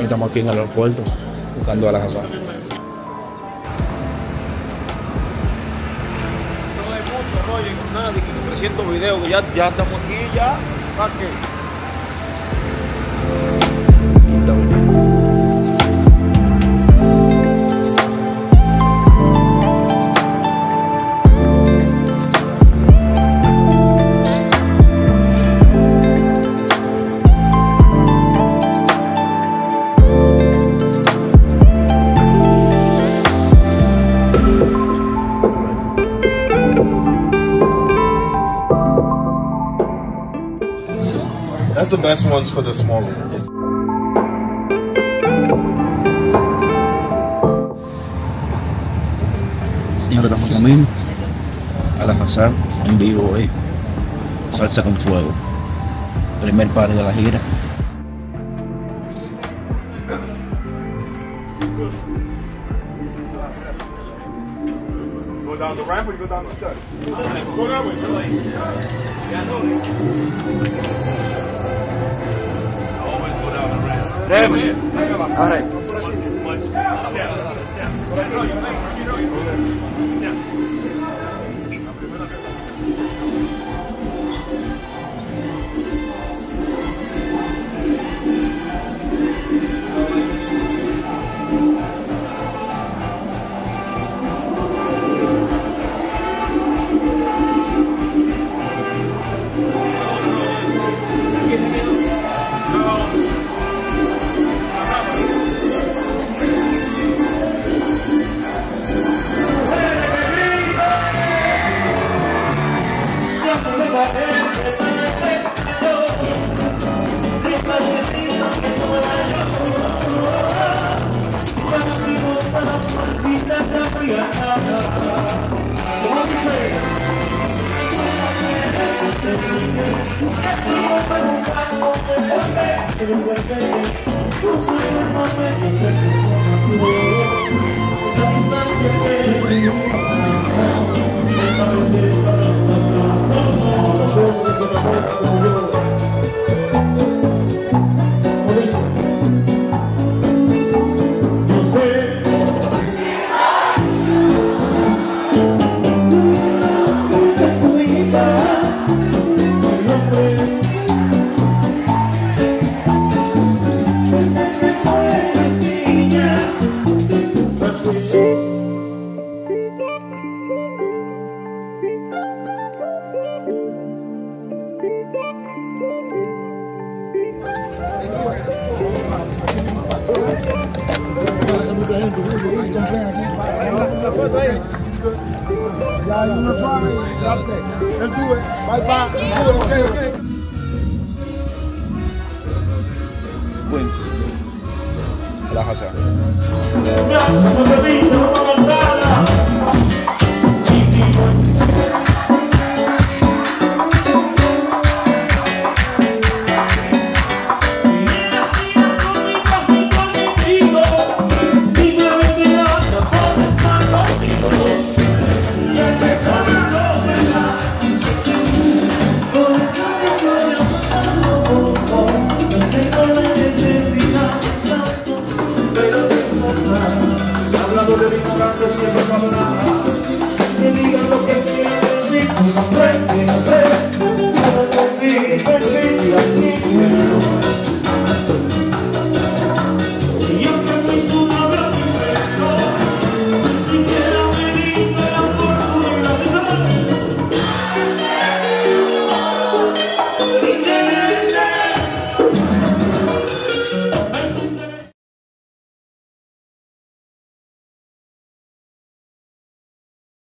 estamos aquí en el aeropuerto buscando a la casa. No hay mucho, Roger, con nadie, que 300 videos, que ya estamos aquí, ya. ¿Para qué? That's the best ones for the small ones. Señores, estamos camino a la pasar en vivo hoy. Salsa con fuego. Primer party de la gira. Go down the ramp or you go down the steps? Go that way. All right. Queens. A la casa. Ya, como se dice, vamos a cantar.